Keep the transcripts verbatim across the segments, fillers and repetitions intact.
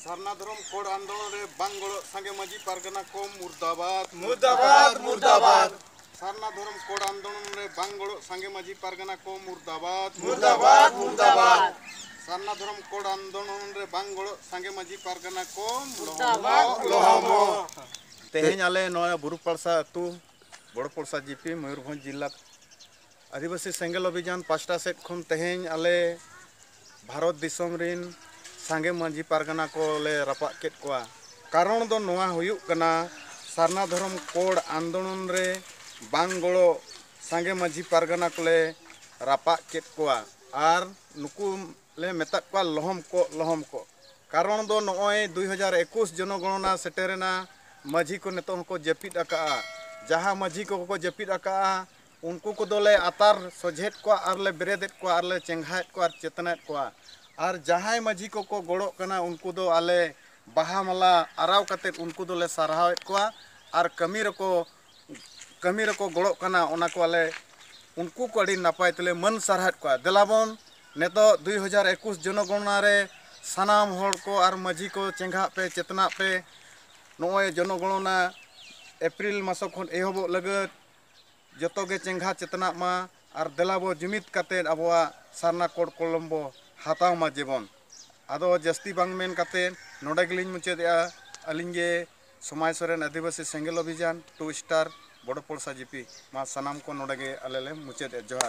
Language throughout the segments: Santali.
सारना धर्म कोड आंदोलन रे बांगगोड़ो संगे माजी पारगना को मुर्दाबाद मुर्दाबाद मुर्दाबाद सारना धर्म कोड आंदोलन रे बांगगोड़ो संगे माजी पारगना को मुर्दाबाद मुर्दाबाद मुर्दाबाद सारना धर्म कोड आंदोलन रे बांगगोड़ो संगे माजी पारगना को मुर्दाबाद लोहामो तेहेñ आले नोया बुरुपड़सा अतु बड़पड़सा जीपी मयूरभंज जिला आदिवासी सेंगेल अभियान पास्टा सेट खन तेहेñ आले भारत दिसम रिन सांगे मांझी पारगना को ले रपा केट कोआ कारण दो नोआ हुयुक कना सारना धर्म कोड आंदोलन रे बांगगोड़ो सांगे मांझी पारगना को ले रपा केट कोआ आर नुकु ले मेता कोआ लहम को लहम को कारण दो नोय दो हज़ार इक्कीस जनगणना सेटेरेना मांझी को नेतो को जपिद अका जहाँ मांझी को को जपिद अका उनको को दोले आतार सोझेट को आर ले बेरेदेट को आर ले चेंघाएट को आर चेतनाएट को आर जहाँ मांझी को को गड़ो कना उनको दो आले बाहा माला आराव कते उनको दोले सारहावेट को आर कमी रको कमी रको गड़ो कना ओना को आले उनको को अड़ी नापाय तले मन सारहाट को देलाबन नेतो दो हज़ार इक्कीस जनगणना रे सानाम होड़ को आर मांझी को चेंघा पे चेतना पे नोय जनगणना एप्रिल मासो खन एहबो लगत जतो गे चेंघा चेतना मा आर देलाबो जुमित कते अबवा सारना कोड कोलम्बो हाताव मा जीवन आदो जस्ती बांग मेन कते नोडे गलिन मुचेदया अलिंगे समाज सरेन आदिवासी सेंगेल अभियान टू स्टार बड़पड़सा जीपी मा सनाम को नोडे गे आलेले मुचेदे जोहार।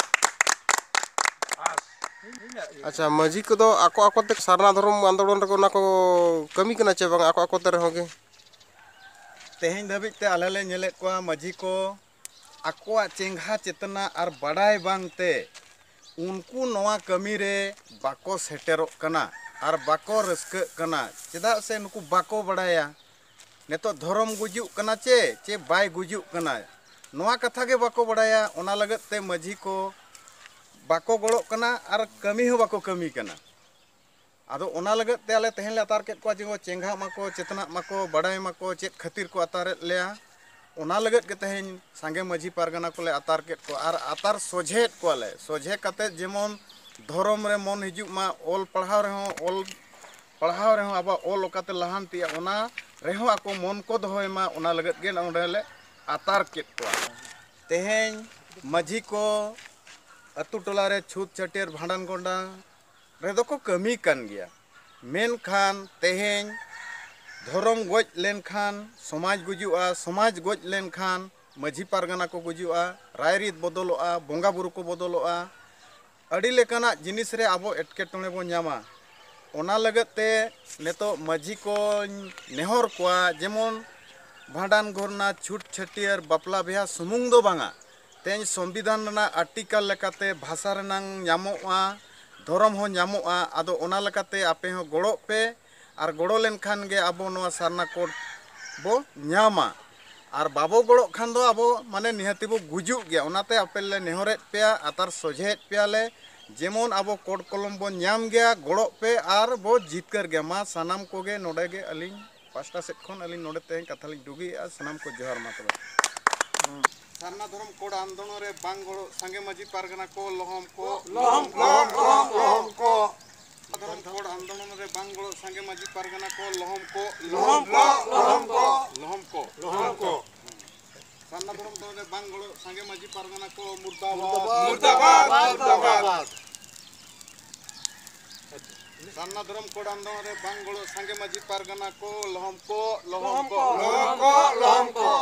अच्छा मांझी को दो आको आको ते सारना धर्म आंदोलन रे ना को कमी कना चे बांग आको आको ते रहोगे तेहेñ धाबित ते आलेले नेलेत को मांझी को आकोआ चेंघा चेतना आर बड़ाई बांगते उनको नवा कमी रे बाको सेटेरोक कना आर बाको रस्क कना चेदा से नुकु बाको बड़ाया नेतो धर्म गुजुक कना चे चे बाय गुजुक कना नवा कथा गे बाको बड़ाया ओना लगत ते मांझी को बाको गड़ो कना आर कमी हो बाको कमी कना आदो ओना लगत ते आले तेहेñ ले अतार केत को जिगो चेंघा माको चेतना माको बड़ाई माको चेत खातिर को अतारेत लेया ओना लगत के तेहेñ सांगे मांझी पारगना को ले अतार केत को आर अतार सोझेत को ले सोझे कते जेमन धर्म रे मन हिजुक मा ओल पढ़ाव रे हो ओल पढ़ाव रे हो अब ओल ओकाते लहानती ओना रे हो आको मन को दोहय मा ओना लगत गे ओंडे ले अतार केत को तेहेñ मांझी को अतु टोला रे छूत छटेर भांडन गोंडा रे दो को कमी कान गया मेनखान तेहेñ धर्म गज लेनखान समाज गुजुआ समाज गज लेनखान मांझी पारगना को गुजुआ रायरीत बदलोआ बोंगा बुरु को बदलोआ अड़ी लेकाना जिनिस रे आबो एटकेटोणे बो ᱧᱟᱢᱟ ओना लगत ते नेतो मांझी को नेहर कोआ जेमन भांडान घरना छूट छटियर बापला बिहा सुमुंग दो बांगा तेज संविधान रना आर्टिकल लेकाते भाषा रनांग ᱧᱟᱢᱚᱜᱼᱟ धर्म हो ᱧᱟᱢᱚᱜᱼᱟ आदो ओना लेकाते आपे हो गड़ो पे आर गड़ो लेन खान गे आबो नोआ सारना कोड बो ᱧᱟᱢᱟ आर बाबो गड़ो खान दो आबो माने निहाती बो गुजुक गया ओनाते आपेले नेहरेत पेया आतार सोझेत पेयाले जेमन आबो कोड कलम बो ᱧᱟम गया गड़ो पे आर बो जितकर गया मा सानाम कोगे नोडे गे अलिंग पास्टा सेट खन अलिंग नोडे तेहेñ कथा लिंग दुगी आ सानाम को जोहार मा तबे सारना धर्म कोड आंदोलन रे बांगगोड़ो सांगे मांझी पारगना को लहम को लोहम लोहम लोहम लोहम को धर्म कोड आंदोलन रे बांगगोड़ो सांगे मांझी पारगना को लहम को लोहम को लोहम को लहम को लोहम को सारना धर्म रे बांगगोड़ो सांगे मांझी पारगना को मुर्दाबाद मुर्दाबाद मुर्दाबाद सारना धर्म कोड आंदोलन रे बांगगोड़ो सांगे मांझी पारगना को लहम को लहम को लोहम को लोहम को